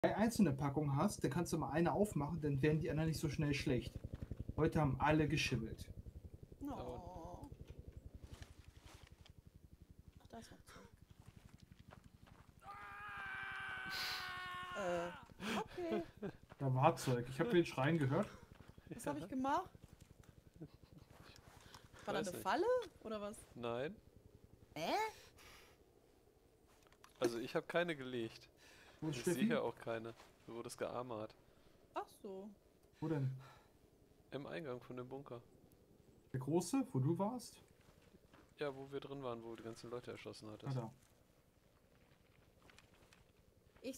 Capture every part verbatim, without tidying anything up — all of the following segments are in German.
drei einzelne Packungen hast, dann kannst du mal eine aufmachen, dann werden die anderen nicht so schnell schlecht. Heute haben alle geschimmelt. Oh. Ach, da ist noch Zeug. Äh, okay. Da war Zeug. Ich habe den Schreien gehört. Was habe ich gemacht? War da Weiß eine nicht. Falle? Oder was? Nein. Äh? Also ich habe keine gelegt. Wo ist Ich Steffi? sehe auch keine. Du wurdest gearmert. Ach so. Wo denn? Im Eingang von dem Bunker. Der große, wo du warst? Ja, wo wir drin waren, wo du die ganzen Leute erschossen Ah, hattest. da. Ich.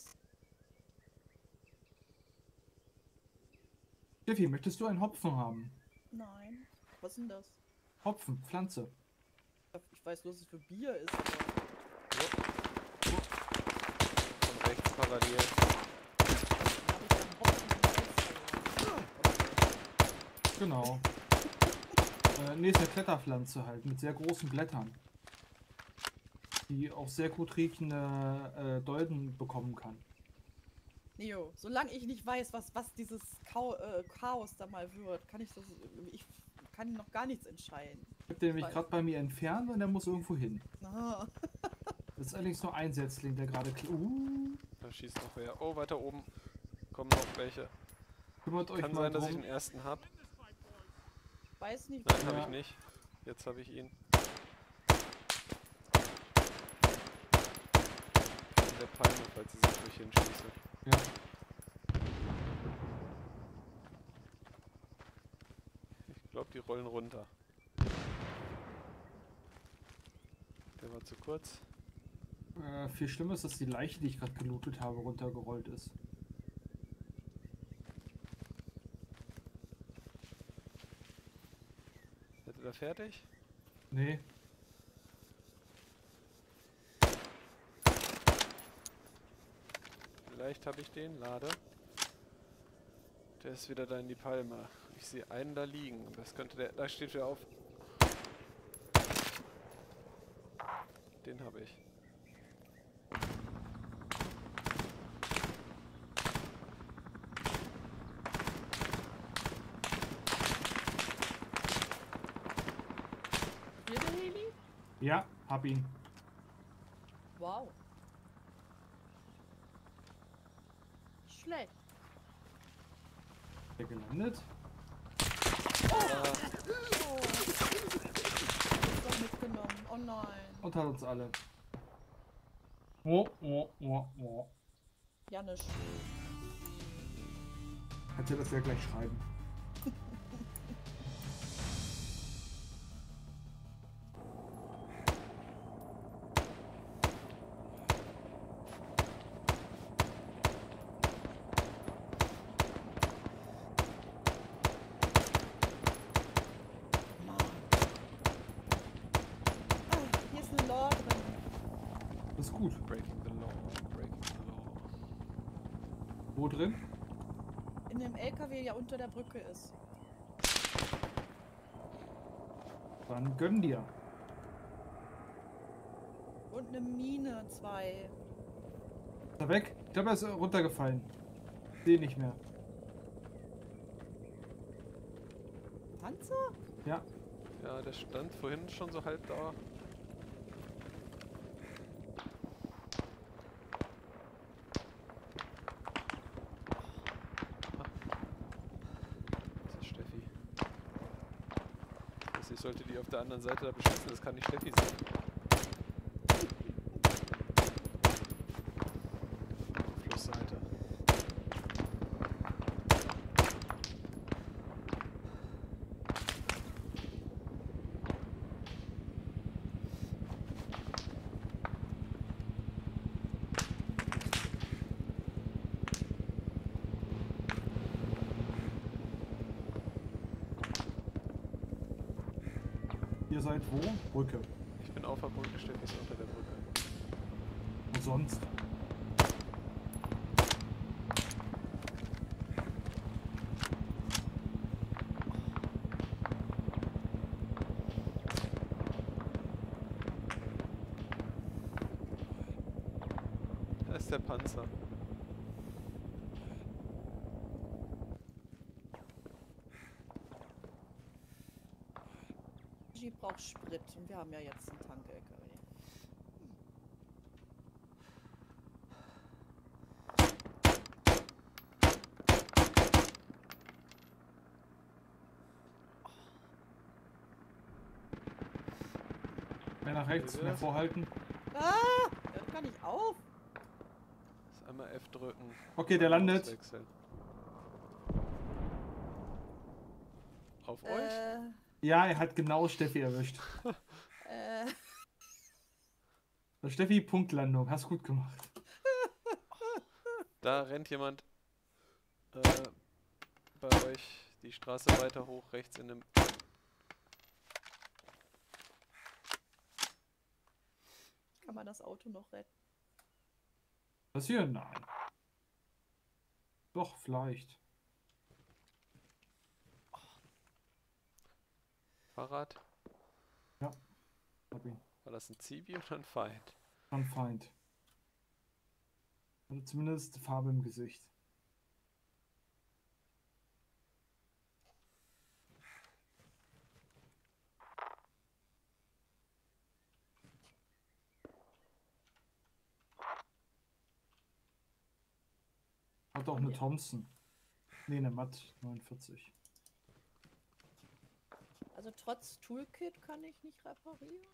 Steffi, möchtest du einen Hopfen haben? Nein. Was ist denn das? Hopfen, Pflanze. Ich weiß nur, dass es für Bier ist. Aber Von rechts parallel. dann habe ich dann Hopfen im Hals Genau. äh, nee, ist eine Kletterpflanze halt, mit sehr großen Blättern. Die auch sehr gut riechende äh, Dolden bekommen kann. Neo, solange ich nicht weiß, was, was dieses Chao äh, Chaos da mal wird, kann ich das. Ich kann noch gar nichts entscheiden. Ich hab den nämlich Weiß. gerade bei mir entfernt und der muss irgendwo hin. Ah. Das ist allerdings nur ein Setzling, der gerade... kl- Uh, Da schießt noch wer. Oh, weiter oben kommen noch welche. kümmert euch Kann mal sein, dass ich drum. den ersten hab. Weiß nicht. Nein, habe Ja. ich nicht. Jetzt habe ich ihn. In der Palme, falls sie sich durch hinschieße. Ja. Ich glaube, die rollen runter. Der war zu kurz. Äh, viel schlimmer ist, dass die Leiche, die ich gerade gelootet habe, runtergerollt ist. Seid ihr da fertig? Nee. Vielleicht habe ich den. Lade. Der ist wieder da in die Palme. Ich sehe einen da liegen. Das könnte der. Da steht er auf. Den habe ich. Hier der Heli? Ja, hab ihn. Wow. Schlecht. Der gelandet. Ah, Oh. Ist doch mitgenommen. Oh nein. Und hat uns alle. Oh, oh, oh, oh. Janisch. Kannst du das ja gleich schreiben. Mann. Ah, hier ist ein Loch drin. Das ist gut. breaking the law. Breaking the law. Wo drin? In dem L K W, der unter der Brücke ist. Dann gönn dir. Und eine Mine, zwei. Ist er weg? Ich glaube, er ist runtergefallen. Sehe nicht mehr. Panzer? Ja. Ja, der stand vorhin schon so halb da. Das ist Steffi. Also ich sollte die auf der anderen Seite da beschützen, das kann nicht Steffi sein. Flussseite. Ihr seid wo? Brücke. Ich bin auf der Brücke, Steffi ist unter der Brücke. Wo sonst? Da ist der Panzer. Jeep braucht Sprit und wir haben ja jetzt einen Tank-L K W. Mehr nach rechts, mehr vorhalten. Ah! Hört gar nicht auf! Jetzt einmal F drücken. Okay, der landet. Auswechseln. Auf euch? Äh, Ja, er hat genau Steffi erwischt. äh, So, Steffi, Punktlandung. Hast gut gemacht. Da rennt jemand äh, bei euch die Straße weiter hoch, rechts in dem... kann man das Auto noch retten? Das hier? Nein. Doch, vielleicht. Fahrrad? Hab ihn. War das ein Zivi oder ein Feind? Ein Feind. Also zumindest Farbe im Gesicht. Hat auch eine Ja. Thompson. Ne, eine Matt neunundvierzig. Also trotz Toolkit kann ich nicht reparieren.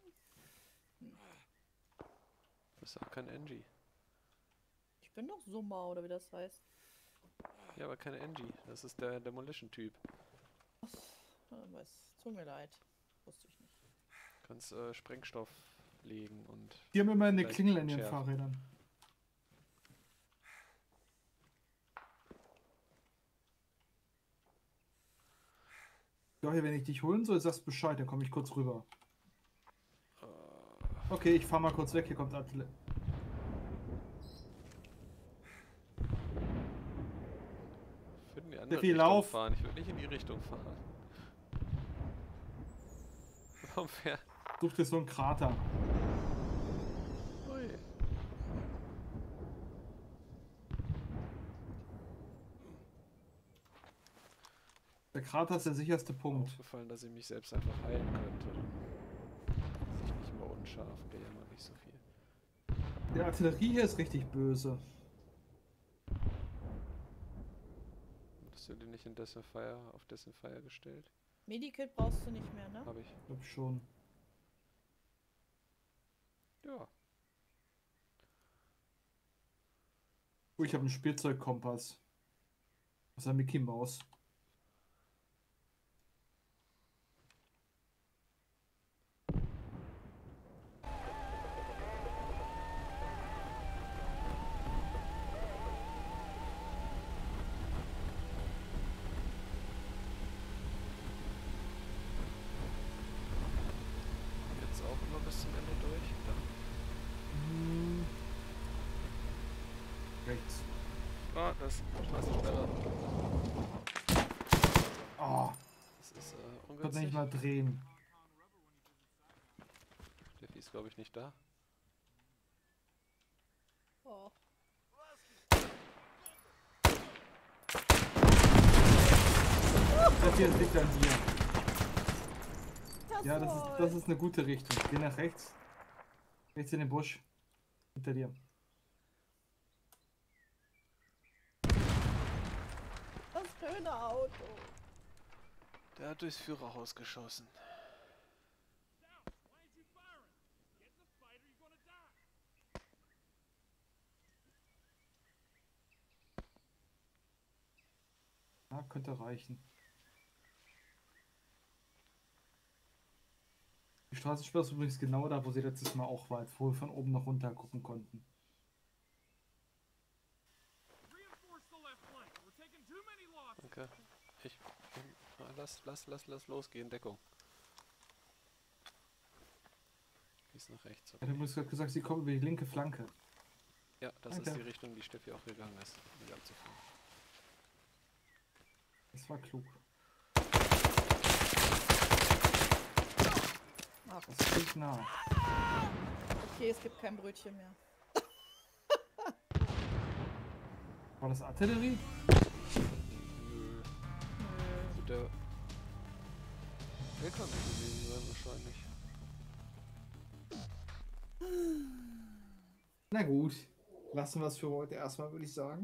Das ist auch kein Engie. Ich bin doch Summer oder wie das heißt. Ja, aber keine Engie. Das ist der Demolition-Typ. Ja, weiß, tut mir leid. Wusste ich nicht. Du kannst äh, Sprengstoff legen und... Die haben immer eine Vielleicht Klingel in den schärfen. Fahrrädern. Ja, wenn ich dich holen soll, sagst Bescheid, dann komme ich kurz rüber. Äh, Okay, ich fahr mal kurz weg, hier kommt Artillerie. ich würde in die andere viel Richtung Lauf. fahren. Ich würde nicht in die Richtung fahren. Warum fährt... Such dir so einen Krater. Ui. Der Krater ist der sicherste Punkt. Aufgefallen, dass ich mich selbst einfach heilen könnte. Dass ich nicht immer unscharf, der ja mal nicht so viel. Die Artillerie hier ist richtig böse. Hast du den nicht in Death Fire, auf Death Fire gestellt? Medikit brauchst du nicht mehr, ne? Habe ich. Ich glaube schon. Ja. Oh, ich habe einen Spielzeugkompass. Das ist ein Mickey Maus. Jetzt auch immer bis zum Ende durch. Dann. Hm. Rechts. Ah, das ist Straßensperre. Oh, Das ist äh, ich konnte ungünstig. nicht mal drehen. Steffi ist, glaube ich, nicht da. Oh. Das hier liegt an dir. Das Ja, das ist, das ist eine gute Richtung. Geh nach rechts. Rechts in den Busch. Hinter dir. das schöne Auto. Der hat durchs Führerhaus geschossen. Ja, könnte reichen. Die Straßensperre ist übrigens genau da, wo sie letztes Mal auch war, wo wir von oben nach runter gucken konnten. Danke. Ich. Ah, lass, lass, lass, lass losgehen. Deckung. Gehst nach rechts. Ja, Okay. du hast gerade gesagt, sie kommen über die linke Flanke. Ja, das Danke. ist die Richtung, die Steffi auch gegangen ist, um die anzufangen. Das war klug. Ach, Das ist nicht nah. okay, es gibt kein Brötchen mehr. War das Artillerie? Nö. Also der. Der kann nicht gewesen sein wahrscheinlich. Na gut, lassen wir es für heute erstmal, würde ich sagen.